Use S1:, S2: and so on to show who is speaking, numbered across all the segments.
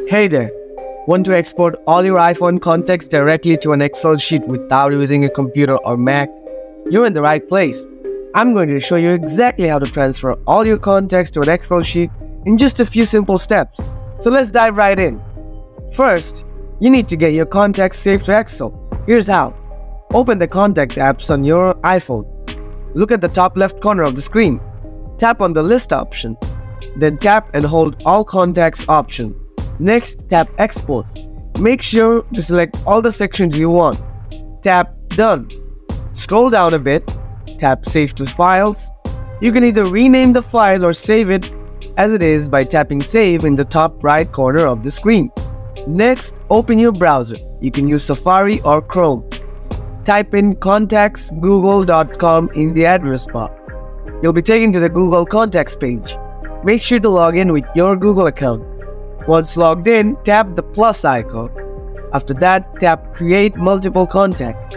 S1: Hey there! Want to export all your iPhone contacts directly to an Excel sheet without using a computer or Mac? You're in the right place. I'm going to show you exactly how to transfer all your contacts to an Excel sheet in just a few simple steps. So let's dive right in. First, you need to get your contacts saved to Excel. Here's how. Open the Contact apps on your iPhone. Look at the top left corner of the screen. Tap on the List option. Then tap and hold All Contacts option. Next, tap Export. Make sure to select all the sections you want. Tap Done. Scroll down a bit. Tap Save to Files. You can either rename the file or save it as it is by tapping Save in the top right corner of the screen. Next, open your browser. You can use Safari or Chrome. Type in contactsgoogle.com in the address bar. You'll be taken to the Google Contacts page. Make sure to log in with your Google account. Once logged in, tap the plus icon. After that, tap Create Multiple Contacts.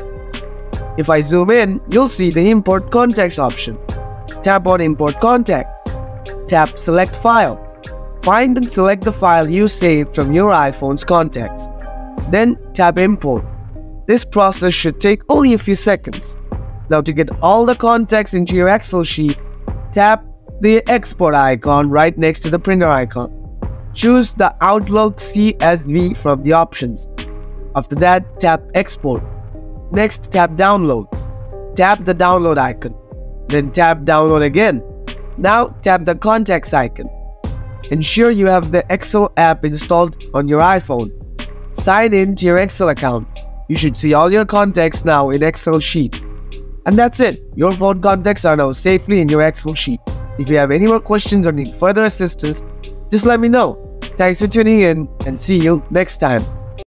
S1: If I zoom in, you'll see the Import Contacts option. Tap on Import Contacts. Tap Select Files. Find and select the file you saved from your iPhone's contacts. Then tap Import. This process should take only a few seconds. Now to get all the contacts into your Excel sheet, tap the Export icon right next to the printer icon. Choose the Outlook CSV from the options. After that, tap Export. Next, tap Download. Tap the download icon. Then tap Download again. Now, tap the Contacts icon. Ensure you have the Excel app installed on your iPhone. Sign in to your Excel account. You should see all your contacts now in Excel sheet. And that's it. Your phone contacts are now safely in your Excel sheet. If you have any more questions or need further assistance, just let me know. Thanks for tuning in and see you next time.